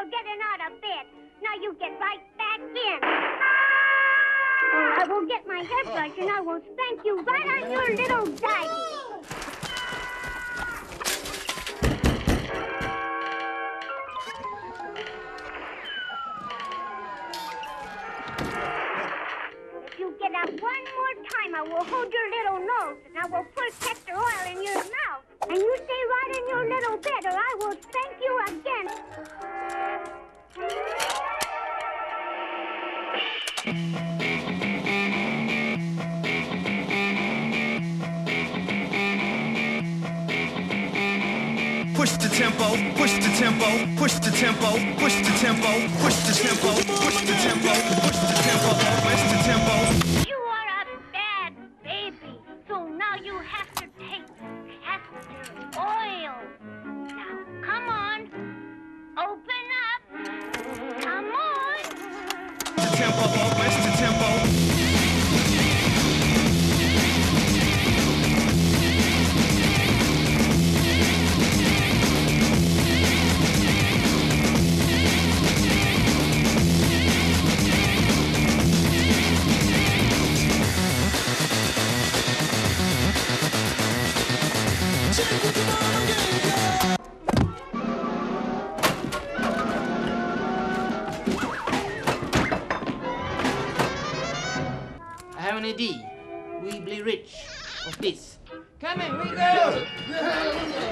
for getting out of bed. Now you get right back in. Or I will get my hairbrush and I will spank you right on your little divey. If you get up one more time, I will hold your little nose and I will put castor oil in your mouth. And you stay right in your little bed or I will spank you again. Push the tempo, push the tempo, push the tempo, push the tempo, push the tempo, push the tempo, push the tempo, push the tempo. You are a bad baby, so now you have to take castor oil. Now, come on. Open up. Come on. The tempo, push the tempo. I have an idea. We be rich of this. Coming, we go!